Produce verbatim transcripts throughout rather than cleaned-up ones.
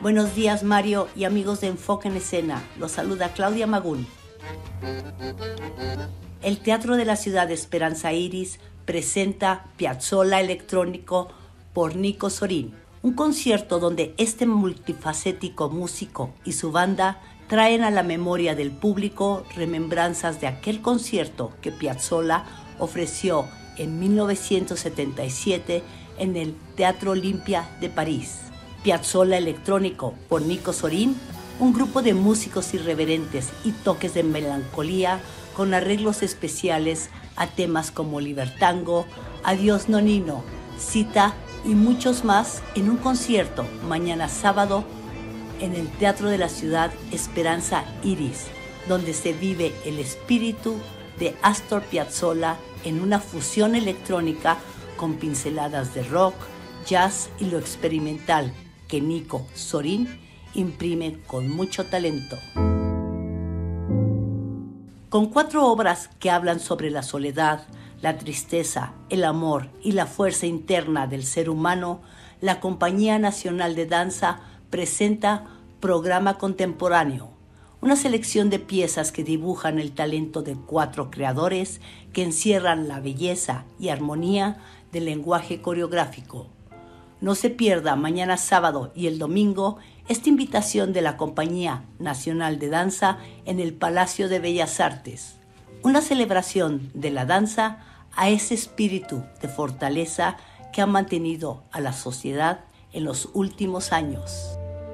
Buenos días, Mario y amigos de Enfoque en Escena. Los saluda Claudia Magún. El Teatro de la Ciudad de Esperanza Iris presenta Piazzolla Electrónico por Nico Sorín, un concierto donde este multifacético músico y su banda traen a la memoria del público remembranzas de aquel concierto que Piazzolla ofreció en mil novecientos setenta y siete en el Teatro Olympia de París. Piazzolla Electrónico por Nico Sorín, un grupo de músicos irreverentes y toques de melancolía con arreglos especiales a temas como Libertango, Adiós Nonino, Cita y muchos más en un concierto mañana sábado en el Teatro de la Ciudad Esperanza Iris, donde se vive el espíritu de Astor Piazzolla en una fusión electrónica con pinceladas de rock, jazz y lo experimental que Nico Sorín imprime con mucho talento. Con cuatro obras que hablan sobre la soledad, la tristeza, el amor y la fuerza interna del ser humano, la Compañía Nacional de Danza presenta Programa Contemporáneo, una selección de piezas que dibujan el talento de cuatro creadores que encierran la belleza y armonía del lenguaje coreográfico. No se pierda mañana sábado y el domingo esta invitación de la Compañía Nacional de Danza en el Palacio de Bellas Artes, una celebración de la danza a ese espíritu de fortaleza que ha mantenido a la sociedad en los últimos años.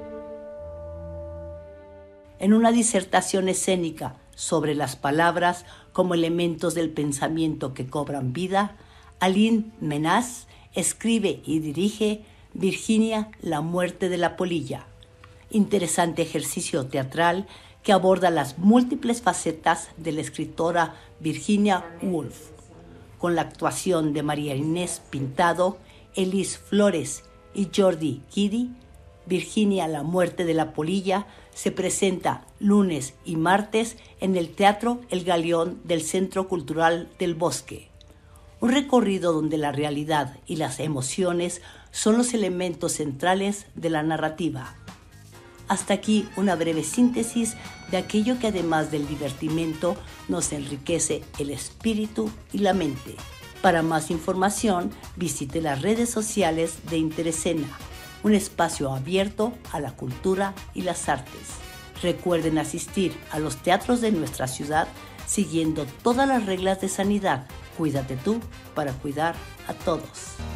En una disertación escénica sobre las palabras como elementos del pensamiento que cobran vida, Aline Menaz escribe y dirige Virginia, la muerte de la polilla, interesante ejercicio teatral que aborda las múltiples facetas de la escritora Virginia Woolf, con la actuación de María Inés Pintado, Elis Flores y Jordi Guidi. Virginia, la muerte de la polilla se presenta lunes y martes en el Teatro El Galeón del Centro Cultural del Bosque. Un recorrido donde la realidad y las emociones son los elementos centrales de la narrativa. Hasta aquí una breve síntesis de aquello que además del divertimento nos enriquece el espíritu y la mente. Para más información visite las redes sociales de Interescena, un espacio abierto a la cultura y las artes. Recuerden asistir a los teatros de nuestra ciudad siguiendo todas las reglas de sanidad. Cuídate tú para cuidar a todos.